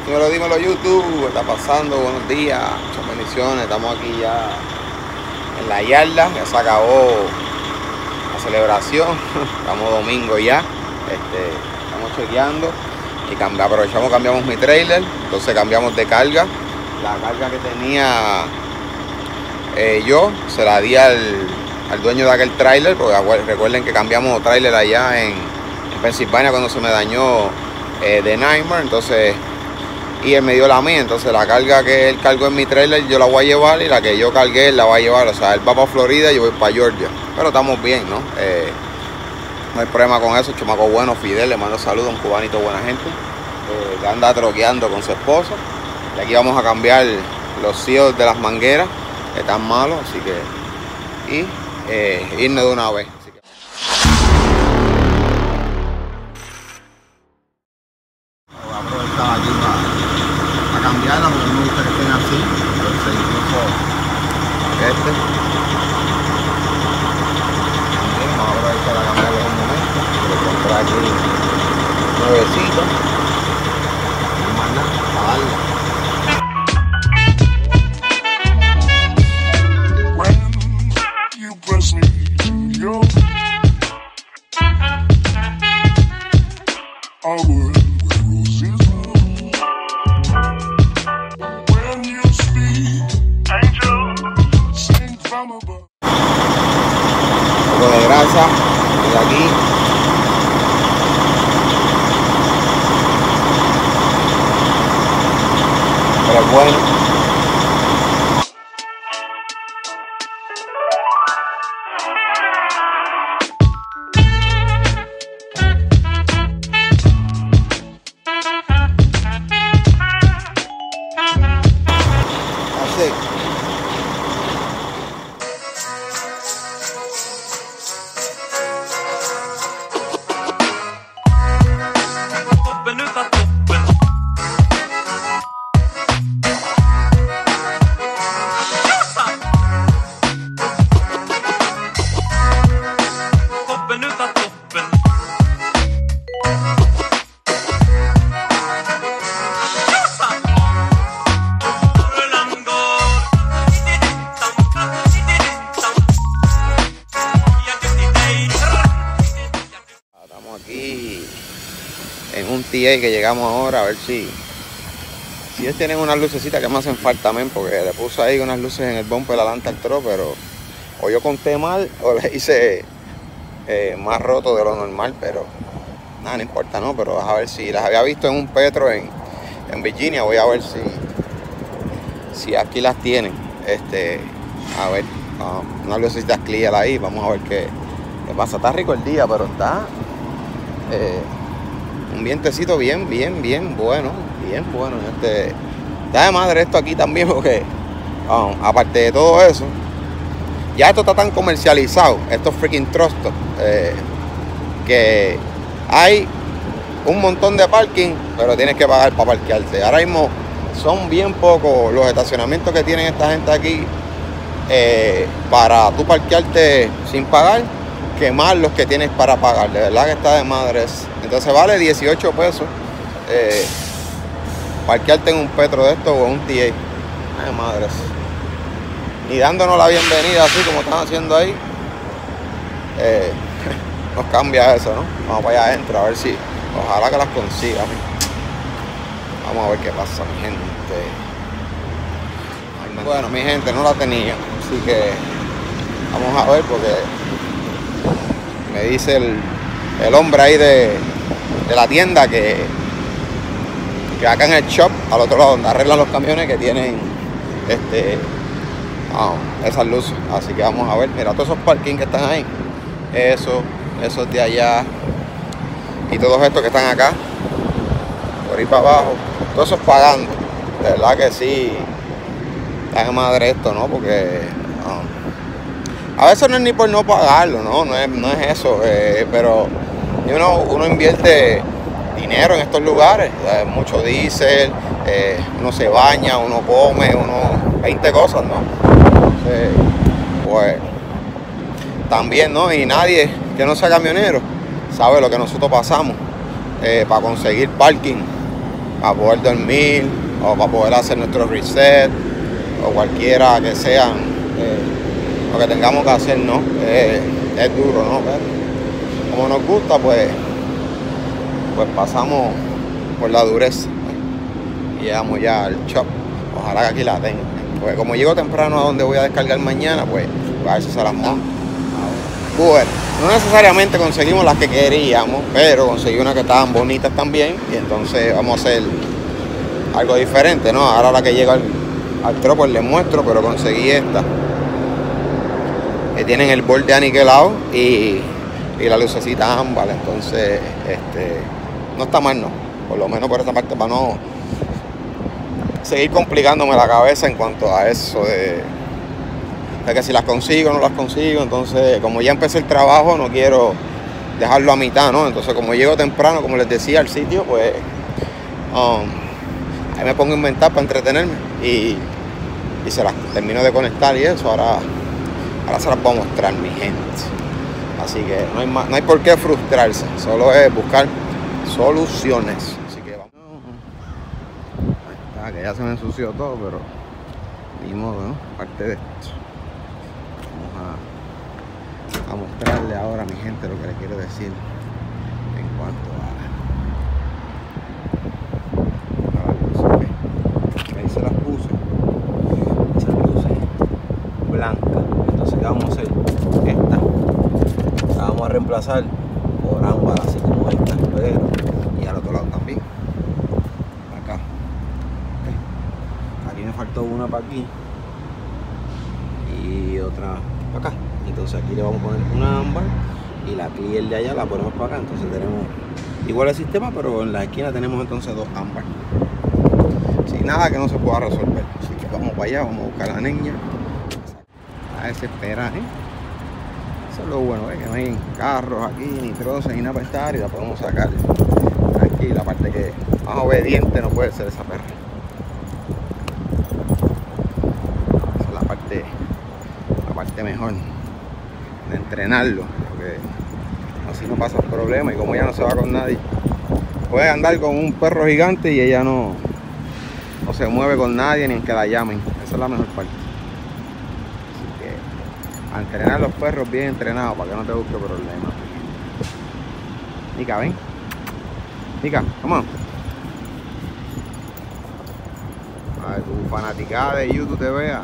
Dímelo YouTube, ¿qué está pasando? Buenos días, muchas bendiciones. Estamos aquí ya en la yarda, ya se acabó la celebración. Estamos domingo ya, estamos chequeando y cambiamos mi trailer. Entonces cambiamos de carga. La carga que tenía yo se la di al dueño de aquel trailer, porque recuerden que cambiamos trailer allá en Pensilvania cuando se me dañó de Nightmare. Entonces, y él me dio la mía, entonces la carga que él cargó en mi trailer yo la voy a llevar, y la que yo cargué él la va a llevar. O sea, él va para Florida y yo voy para Georgia, pero estamos bien, ¿no? No hay problema con eso. Chamaco bueno, Fidel, le mando saludos, un cubanito buena gente, que anda troqueando con su esposa. Y aquí vamos a cambiar los seals de las mangueras, que están malos, así que, y irnos de una vez. Voy a aprovechar aquí para cambiarla, porque no me gusta que estén así. Entonces incluso también vamos a aprovechar a cambiarlo en un momento. Lo compré aquí nuevecito, y más nada, para darle. Un poco de grasa de aquí, pero es bueno. Así. Aquí en un TA que llegamos ahora, a ver si ellos tienen unas lucecitas que me hacen falta también, porque le puse ahí unas luces en el bumper adelante al tro, pero o yo conté mal o le hice más roto de lo normal, pero nada, no importa, ¿no? Pero a ver si las había visto en un Petro en Virginia. Voy a ver si aquí las tienen. A ver, unas lucecitas clear ahí, vamos a ver qué pasa. Está rico el día, pero está un vientecito bien bueno, está de madre esto aquí también, porque aparte de todo eso, ya esto está tan comercializado, estos freaking truck stops, que hay un montón de parking, pero tienes que pagar para parquearte. Ahora mismo son bien pocos los estacionamientos que tienen esta gente aquí para tú parquearte sin pagar, que más los que tienes para pagar. De verdad que está de madres. Entonces vale 18 pesos parquearte en un Petro de estos o en un TA. Ay, madres. Y dándonos la bienvenida así como están haciendo ahí, nos cambia eso, ¿no? Vamos para allá adentro a ver si, ojalá que las consiga. Vamos a ver qué pasa, mi gente. Bueno, mi gente, no la tenía, así que vamos a ver, porque me dice el hombre ahí de la tienda que acá en el shop, al otro lado donde arreglan los camiones, que tienen esas luces. Así que vamos a ver. Mira, todos esos parking que están ahí, esos de allá y todos estos que están acá, por ahí para abajo, todos esos pagando. De verdad que sí, está de madre esto, ¿no? Porque a veces no es ni por no pagarlo, no es eso, pero uno invierte dinero en estos lugares, mucho diésel, uno se baña, uno come, 20 cosas, ¿no? Entonces, pues también, ¿no? Y nadie que no sea camionero sabe lo que nosotros pasamos para conseguir parking para poder dormir o para poder hacer nuestro reset o cualquiera que sea lo que tengamos que hacer, ¿no? Es duro, ¿no? Pero como nos gusta, pues pasamos por la dureza, ¿no? Y llegamos ya al shop. Ojalá que aquí la tengan, porque como llego temprano a donde voy a descargar mañana, pues a ver si se las monto. Bueno, no necesariamente conseguimos las que queríamos, pero conseguí unas que estaban bonitas también, y entonces vamos a hacer algo diferente, ¿no? Ahora la que llego al truck pues les muestro, pero conseguí esta que tienen el borde aniquilado y la lucecita ámbar, entonces no está mal, no, por lo menos por esa parte, para no seguir complicándome la cabeza en cuanto a eso de que si las consigo o no las consigo. Entonces, como ya empecé el trabajo, no quiero dejarlo a mitad, ¿no? Entonces, como llego temprano, como les decía, al sitio, pues ahí me pongo a inventar para entretenerme y se las termino de conectar y eso. Ahora se las voy a mostrar, mi gente. Así que no hay por qué frustrarse, solo es buscar soluciones. Así que vamos. Ahí está, que ya se me ensució todo, pero ni modo, ¿no? Aparte de esto, vamos a mostrarle ahora a mi gente lo que les quiero decir en cuanto a las luces. Ahí se las puse, esas luces blancas. Entonces, ¿qué vamos a hacer? La vamos a reemplazar por ámbar, así como esta, pero y al otro lado también. Acá. Aquí me faltó una para aquí y otra para acá. Entonces aquí le vamos a poner una ámbar y la clear de allá la ponemos para acá. Entonces tenemos igual el sistema, pero en la esquina tenemos entonces dos ámbar. Sin nada que no se pueda resolver. Así que vamos para allá, vamos a buscar a la niña. A desesperar, ¿eh? Eso es lo bueno, que no hay carros aquí, ni trozos, ni nada para estar, y la podemos sacar aquí. La parte que más obediente no puede ser esa perra. Esa es la parte mejor de entrenarlo, porque así no pasa el problema. Y como ella no se va con nadie, puede andar con un perro gigante y ella no se mueve con nadie ni en que la llamen. Esa es la mejor parte. A entrenar los perros bien entrenados para que no te busque problemas. Nica, ven. Nica, come on. A ver, tu fanaticada de YouTube te vea.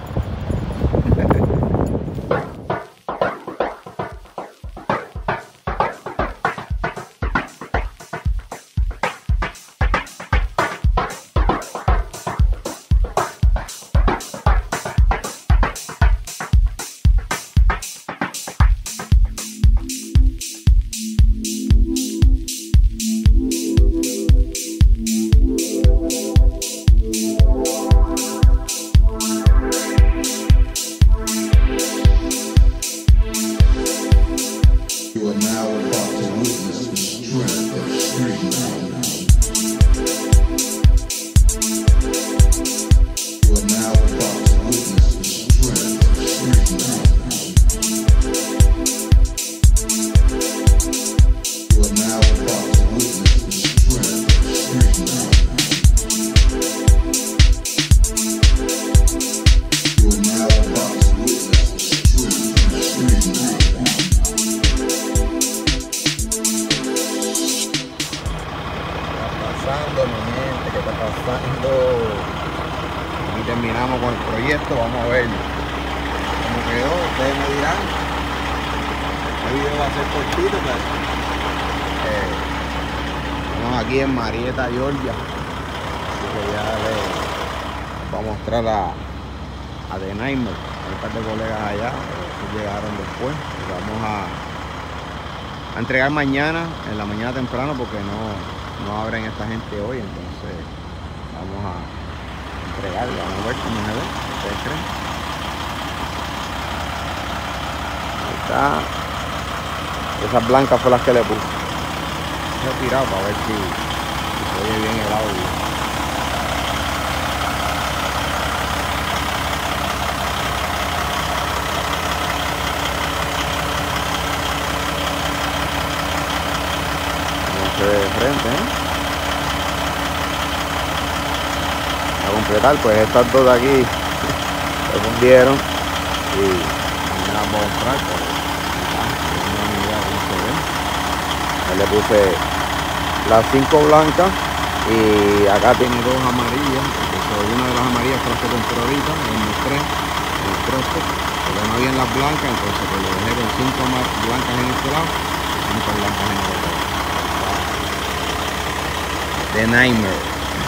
Y terminamos con el proyecto. Vamos a ver cómo quedó. Ustedes me dirán. El video va a ser cortito, pero estamos aquí en Marietta, Georgia. Así que ya les voy a mostrar a The Nightmare. Hay un par de colegas allá, que llegaron después. Vamos a entregar mañana, en la mañana temprano, porque no abren esta gente hoy. Entonces vamos a entregarlo. Vamos a ver cómo se ve. ¿Ustedes creen? Ahí está. Esas blancas fueron las que le puse. He tirado para ver si se oye bien el audio. De frente, ¿eh? a completar. Pues estas dos de aquí se fundieron y me las voy a comprar, pero no tengo ni idea cómo se ven. Ahí le puse las 5 blancas y acá tiene 2 amarillas. Entonces una de las amarillas fue la que compré ahorita, en el prospect, porque no habían las blancas, entonces pues lo dejé con 5 blancas en este lado y 5 blancas en el otro lado. The Nightmare.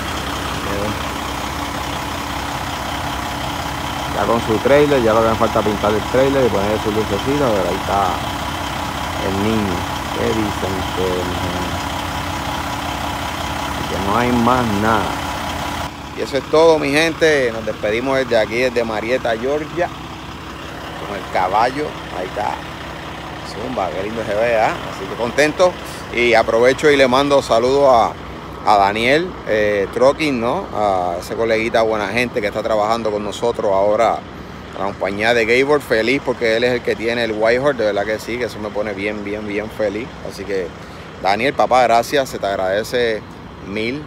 Ya con su trailer, ya lo que me falta pintar el trailer y ponerle su lucecita, pero ahí está el niño. ¿Qué dicen ustedes, mi gente? Que no hay más nada. Y eso es todo, mi gente. Nos despedimos desde aquí, desde Marietta, Georgia, con el caballo. Ahí está. Zumba, qué lindo se ve, ¿eh? Así que contento. Y aprovecho y le mando saludos a Daniel Trucking, ¿no? A ese coleguita buena gente que está trabajando con nosotros ahora a la compañía de Gabor. Feliz porque él es el que tiene el Whitehorse, de verdad que sí, que eso me pone bien feliz. Así que Daniel, papá, gracias, se te agradece mil.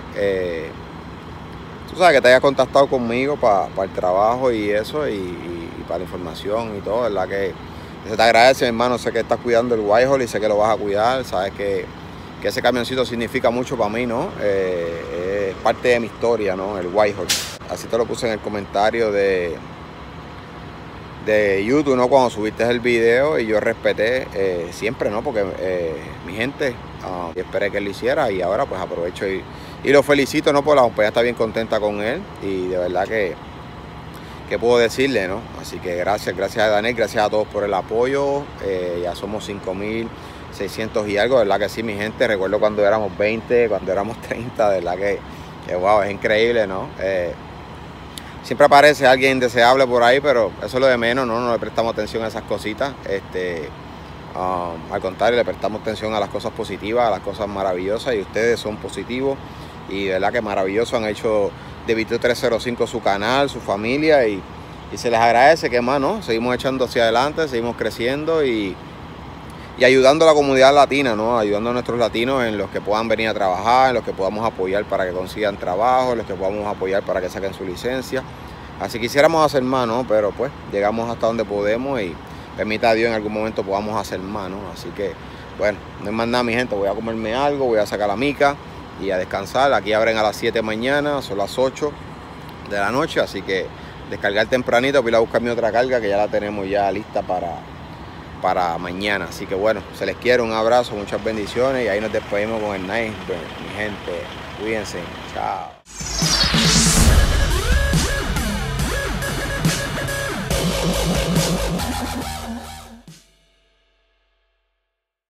Tú sabes que te hayas contactado conmigo para el trabajo y eso, y para la información y todo, verdad que se te agradece, hermano. Sé que estás cuidando el Whitehorse y sé que lo vas a cuidar, sabes que ese camioncito significa mucho para mí, ¿no? Es parte de mi historia, ¿no? El Whitehorse. Así te lo puse en el comentario de YouTube, ¿no? Cuando subiste el video, y yo respeté siempre, ¿no? Porque mi gente, yo esperé que él lo hiciera, y ahora pues aprovecho y lo felicito, ¿no? Porque la compañía está bien contenta con él, y de verdad que puedo decirle, ¿no? Así que gracias a Daniel, gracias a todos por el apoyo. Ya somos 5.600 y algo, de verdad que sí, mi gente. Recuerdo cuando éramos 20, cuando éramos 30, de verdad que wow, es increíble, ¿no? Siempre aparece alguien indeseable por ahí, pero eso es lo de menos, ¿no? No le prestamos atención a esas cositas. Al contrario, le prestamos atención a las cosas positivas, a las cosas maravillosas, y ustedes son positivos y de verdad que maravilloso. Han hecho de Viteo 305 su canal, su familia, y se les agradece. Que más, ¿no? Seguimos echando hacia adelante, seguimos creciendo y ayudando a la comunidad latina, ¿no? Ayudando a nuestros latinos en los que puedan venir a trabajar, en los que podamos apoyar para que consigan trabajo, en los que podamos apoyar para que saquen su licencia. Así quisiéramos hacer más, ¿no? Pero pues llegamos hasta donde podemos, y permita a Dios en algún momento podamos hacer más, ¿no? Así que, bueno, no es más nada, mi gente. Voy a comerme algo, voy a sacar la mica y a descansar. Aquí abren a las 7 de mañana, son las 8 de la noche, así que descargar tempranito, voy a ir a buscar mi otra carga que ya la tenemos ya lista para mañana. Así que bueno, se les quiere, un abrazo, muchas bendiciones, y ahí nos despedimos con el Nightmare, mi gente. Cuídense, chao.